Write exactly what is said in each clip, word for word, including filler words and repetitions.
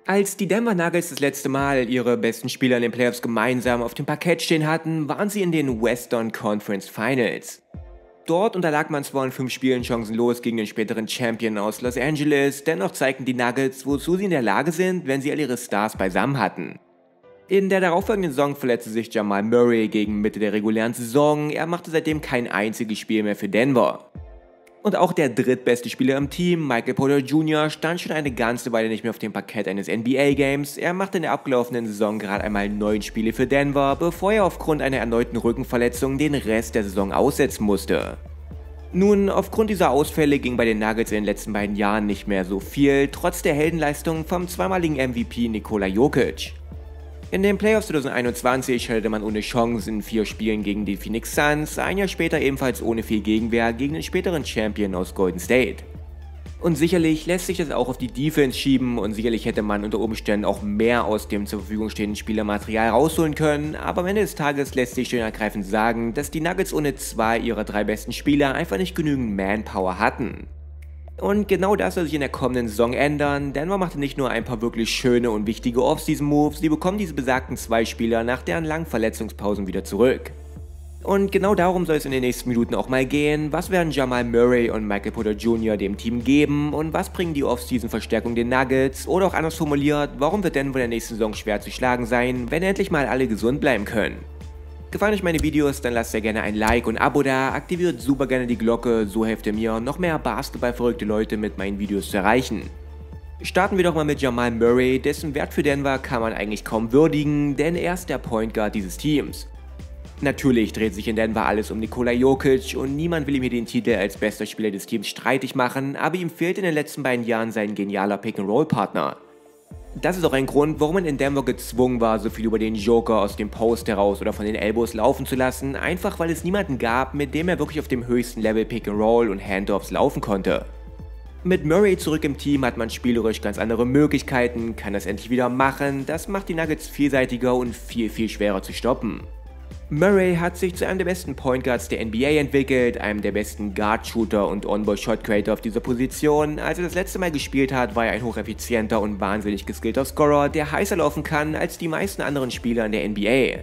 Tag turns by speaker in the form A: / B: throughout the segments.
A: Als die Denver Nuggets das letzte Mal ihre besten Spieler in den Playoffs gemeinsam auf dem Parkett stehen hatten, waren sie in den Western Conference Finals. Dort unterlag man zwar in fünf Spielen chancenlos gegen den späteren Champion aus Los Angeles, dennoch zeigten die Nuggets, wozu sie in der Lage sind, wenn sie all ihre Stars beisammen hatten. In der darauffolgenden Saison verletzte sich Jamal Murray gegen Mitte der regulären Saison, er machte seitdem kein einziges Spiel mehr für Denver. Und auch der drittbeste Spieler im Team, Michael Porter Junior, stand schon eine ganze Weile nicht mehr auf dem Parkett eines N B A-Games. Er machte in der abgelaufenen Saison gerade einmal neun Spiele für Denver, bevor er aufgrund einer erneuten Rückenverletzung den Rest der Saison aussetzen musste. Nun, aufgrund dieser Ausfälle ging bei den Nuggets in den letzten beiden Jahren nicht mehr so viel, trotz der Heldenleistung vom zweimaligen M V P Nikola Jokic. In den Playoffs zwanzig einundzwanzig scheiterte man ohne Chance in vier Spielen gegen die Phoenix Suns, ein Jahr später ebenfalls ohne viel Gegenwehr gegen den späteren Champion aus Golden State. Und sicherlich lässt sich das auch auf die Defense schieben und sicherlich hätte man unter Umständen auch mehr aus dem zur Verfügung stehenden Spielermaterial rausholen können, aber am Ende des Tages lässt sich schön ergreifend sagen, dass die Nuggets ohne zwei ihrer drei besten Spieler einfach nicht genügend Manpower hatten. Und genau das soll sich in der kommenden Saison ändern. Denver machte nicht nur ein paar wirklich schöne und wichtige Off-Season-Moves, sie bekommen diese besagten zwei Spieler nach deren langen Verletzungspausen wieder zurück. Und genau darum soll es in den nächsten Minuten auch mal gehen. Was werden Jamal Murray und Michael Porter Junior dem Team geben und was bringen die Off-Season-Verstärkung den Nuggets? Oder auch anders formuliert, warum wird Denver in der nächsten Saison schwer zu schlagen sein, wenn endlich mal alle gesund bleiben können? Gefallen euch meine Videos, dann lasst sehr gerne ein Like und ein Abo da, aktiviert super gerne die Glocke, so helft ihr mir, noch mehr basketballverrückte Leute mit meinen Videos zu erreichen. Starten wir doch mal mit Jamal Murray, dessen Wert für Denver kann man eigentlich kaum würdigen, denn er ist der Point Guard dieses Teams. Natürlich dreht sich in Denver alles um Nikola Jokic und niemand will ihm hier den Titel als bester Spieler des Teams streitig machen, aber ihm fehlt in den letzten beiden Jahren sein genialer Pick-and-Roll-Partner. Das ist auch ein Grund, warum man in Denver gezwungen war, so viel über den Joker aus dem Post heraus oder von den Elbows laufen zu lassen, einfach weil es niemanden gab, mit dem er wirklich auf dem höchsten Level Pick-and-Roll und Handoffs laufen konnte. Mit Murray zurück im Team hat man spielerisch ganz andere Möglichkeiten, kann das endlich wieder machen, das macht die Nuggets vielseitiger und viel, viel schwerer zu stoppen. Murray hat sich zu einem der besten Point Guards der N B A entwickelt, einem der besten Guard-Shooter und On-Ball-Shot-Creator auf dieser Position. Als er das letzte Mal gespielt hat, war er ein hocheffizienter und wahnsinnig geskillter Scorer, der heißer laufen kann als die meisten anderen Spieler in der N B A.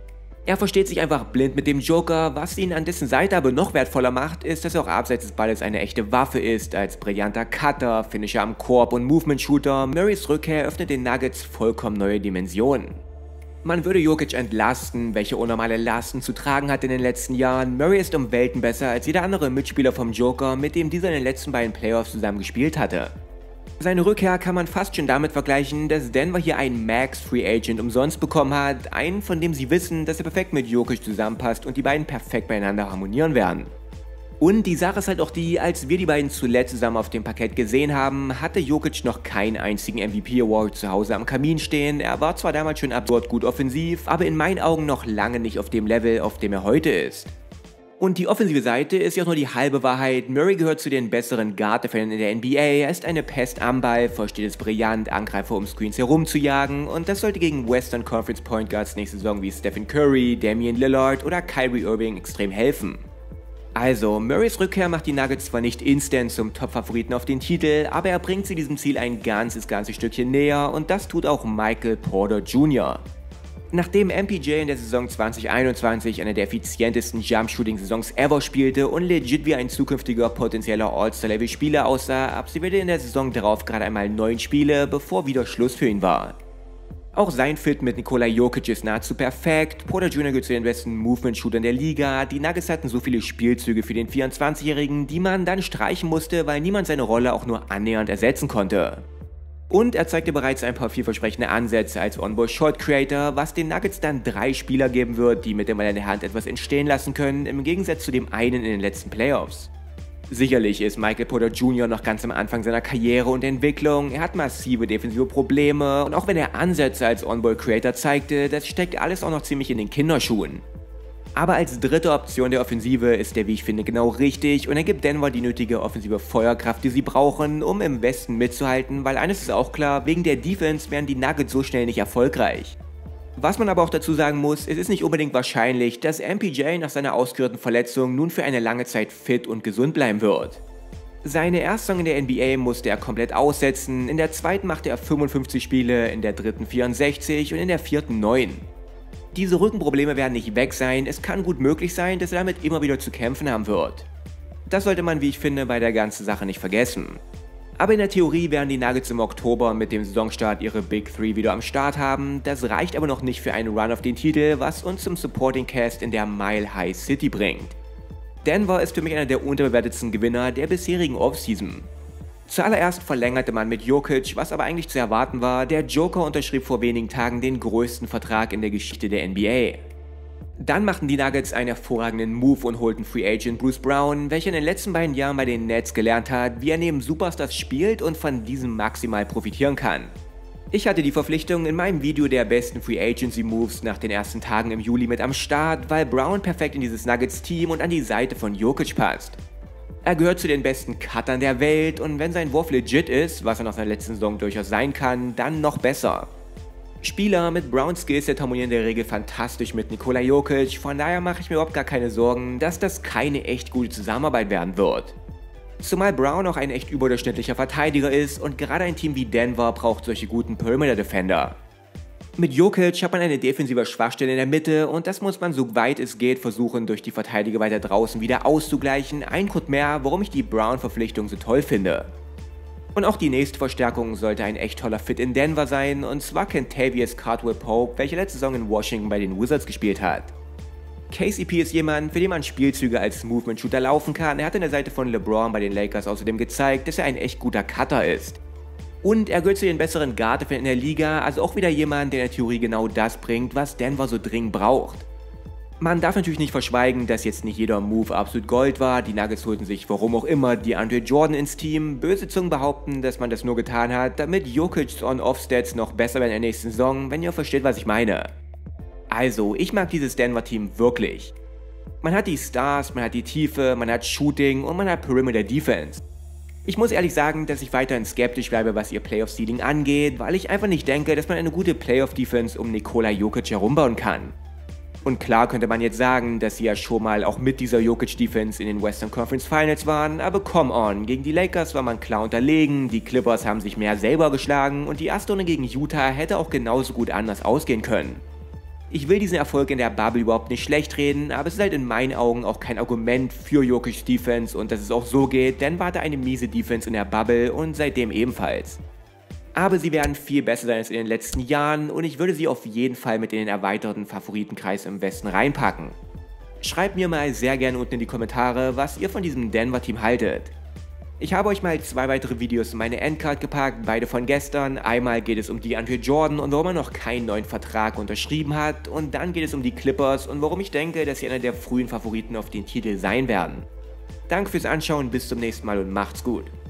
A: Er versteht sich einfach blind mit dem Joker, was ihn an dessen Seite aber noch wertvoller macht, ist, dass er auch abseits des Balles eine echte Waffe ist, als brillanter Cutter, Finisher am Korb und Movement-Shooter. Murrays Rückkehr öffnet den Nuggets vollkommen neue Dimensionen. Man würde Jokic entlasten, welche unnormale Lasten zu tragen hat in den letzten Jahren. Murray ist um Welten besser als jeder andere Mitspieler vom Joker, mit dem dieser in den letzten beiden Playoffs zusammen gespielt hatte. Seine Rückkehr kann man fast schon damit vergleichen, dass Denver hier einen Max Free Agent umsonst bekommen hat, einen, von dem sie wissen, dass er perfekt mit Jokic zusammenpasst und die beiden perfekt beieinander harmonieren werden. Und die Sache ist halt auch die, als wir die beiden zuletzt zusammen auf dem Parkett gesehen haben, hatte Jokic noch keinen einzigen M V P Award zu Hause am Kamin stehen. Er war zwar damals schon absurd gut offensiv, aber in meinen Augen noch lange nicht auf dem Level, auf dem er heute ist. Und die offensive Seite ist ja auch nur die halbe Wahrheit. Murray gehört zu den besseren Guard-Defendern in der N B A. Er ist eine Pest am Ball, versteht es brillant, Angreifer um Screens herumzujagen. Und das sollte gegen Western Conference Point Guards nächste Saison wie Stephen Curry, Damian Lillard oder Kyrie Irving extrem helfen. Also, Murrays Rückkehr macht die Nuggets zwar nicht instant zum Top-Favoriten auf den Titel, aber er bringt sie diesem Ziel ein ganzes, ganzes Stückchen näher und das tut auch Michael Porter Junior Nachdem M P J in der Saison zwanzig einundzwanzig eine der effizientesten Jump-Shooting-Saisons ever spielte und legit wie ein zukünftiger potenzieller All-Star-Level-Spieler aussah, absolvierte in der Saison darauf gerade einmal neun Spiele, bevor wieder Schluss für ihn war. Auch sein Fit mit Nikola Jokic ist nahezu perfekt, Porter Junior gehört zu den besten Movement-Shootern der Liga, die Nuggets hatten so viele Spielzüge für den vierundzwanzigjährigen, die man dann streichen musste, weil niemand seine Rolle auch nur annähernd ersetzen konnte. Und er zeigte bereits ein paar vielversprechende Ansätze als On-Ball-Shot-Creator, was den Nuggets dann drei Spieler geben wird, die mit dem Ball in der Hand etwas entstehen lassen können, im Gegensatz zu dem einen in den letzten Playoffs. Sicherlich ist Michael Porter Junior noch ganz am Anfang seiner Karriere und Entwicklung, er hat massive defensive Probleme und auch wenn er Ansätze als On-Ball-Creator zeigte, das steckt alles auch noch ziemlich in den Kinderschuhen. Aber als dritte Option der Offensive ist der, wie ich finde, genau richtig und er gibt Denver die nötige offensive Feuerkraft, die sie brauchen, um im Westen mitzuhalten, weil eines ist auch klar, wegen der Defense wären die Nuggets so schnell nicht erfolgreich. Was man aber auch dazu sagen muss, es ist nicht unbedingt wahrscheinlich, dass M P J nach seiner ausgeführten Verletzung nun für eine lange Zeit fit und gesund bleiben wird. Seine erste Saison in der N B A musste er komplett aussetzen, in der zweiten machte er fünfundfünfzig Spiele, in der dritten vierundsechzig und in der vierten neun. Diese Rückenprobleme werden nicht weg sein, es kann gut möglich sein, dass er damit immer wieder zu kämpfen haben wird. Das sollte man, wie ich finde, bei der ganzen Sache nicht vergessen. Aber in der Theorie werden die Nuggets im Oktober mit dem Saisonstart ihre Big Three wieder am Start haben, das reicht aber noch nicht für einen Run auf den Titel, was uns zum Supporting Cast in der Mile High City bringt. Denver ist für mich einer der unterbewertetsten Gewinner der bisherigen Offseason. Zuallererst verlängerte man mit Jokic, was aber eigentlich zu erwarten war, der Joker unterschrieb vor wenigen Tagen den größten Vertrag in der Geschichte der N B A. Dann machten die Nuggets einen hervorragenden Move und holten Free Agent Bruce Brown, welcher in den letzten beiden Jahren bei den Nets gelernt hat, wie er neben Superstars spielt und von diesem maximal profitieren kann. Ich hatte die Verpflichtung in meinem Video der besten Free Agency Moves nach den ersten Tagen im Juli mit am Start, weil Brown perfekt in dieses Nuggets-Team und an die Seite von Jokic passt. Er gehört zu den besten Cuttern der Welt und wenn sein Wurf legit ist, was er nach seiner letzten Saison durchaus sein kann, dann noch besser. Spieler mit Browns Skillset harmonieren in der Regel fantastisch mit Nikola Jokic, von daher mache ich mir überhaupt gar keine Sorgen, dass das keine echt gute Zusammenarbeit werden wird. Zumal Brown auch ein echt überdurchschnittlicher Verteidiger ist und gerade ein Team wie Denver braucht solche guten Perimeter-Defender. Mit Jokic hat man eine defensive Schwachstelle in der Mitte und das muss man so weit es geht versuchen durch die Verteidiger weiter draußen wieder auszugleichen, ein Grund mehr, warum ich die Brown-Verpflichtung so toll finde. Und auch die nächste Verstärkung sollte ein echt toller Fit in Denver sein, und zwar Kentavious Caldwell-Pope, welcher letzte Saison in Washington bei den Wizards gespielt hat. K C P ist jemand, für den man Spielzüge als Movement-Shooter laufen kann. Er hat an der Seite von LeBron bei den Lakers außerdem gezeigt, dass er ein echt guter Cutter ist. Und er gehört zu den besseren Guard-Defendern in der Liga, also auch wieder jemand, der in der Theorie genau das bringt, was Denver so dringend braucht. Man darf natürlich nicht verschweigen, dass jetzt nicht jeder Move absolut Gold war. Die Nuggets holten sich, warum auch immer, DeAndre Jordan ins Team. Böse Zungen behaupten, dass man das nur getan hat, damit Jokic's On-Off-Stats noch besser werden in der nächsten Saison, wenn ihr versteht, was ich meine. Also, ich mag dieses Denver-Team wirklich. Man hat die Stars, man hat die Tiefe, man hat Shooting und man hat Perimeter Defense. Ich muss ehrlich sagen, dass ich weiterhin skeptisch bleibe, was ihr Playoff-Seeding angeht, weil ich einfach nicht denke, dass man eine gute Playoff-Defense um Nikola Jokic herumbauen kann. Und klar könnte man jetzt sagen, dass sie ja schon mal auch mit dieser Jokic-Defense in den Western Conference Finals waren, aber come on, gegen die Lakers war man klar unterlegen, die Clippers haben sich mehr selber geschlagen und die erste Runde gegen Utah hätte auch genauso gut anders ausgehen können. Ich will diesen Erfolg in der Bubble überhaupt nicht schlecht reden, aber es ist halt in meinen Augen auch kein Argument für Jokic's Defense und dass es auch so geht, denn war hatte eine miese Defense in der Bubble und seitdem ebenfalls. Aber sie werden viel besser sein als in den letzten Jahren und ich würde sie auf jeden Fall mit in den erweiterten Favoritenkreis im Westen reinpacken. Schreibt mir mal sehr gerne unten in die Kommentare, was ihr von diesem Denver-Team haltet. Ich habe euch mal zwei weitere Videos in meine Endcard gepackt, beide von gestern. Einmal geht es um DeAndre Jordan und warum er noch keinen neuen Vertrag unterschrieben hat, und dann geht es um die Clippers und warum ich denke, dass sie einer der frühen Favoriten auf den Titel sein werden. Danke fürs Anschauen, bis zum nächsten Mal und macht's gut.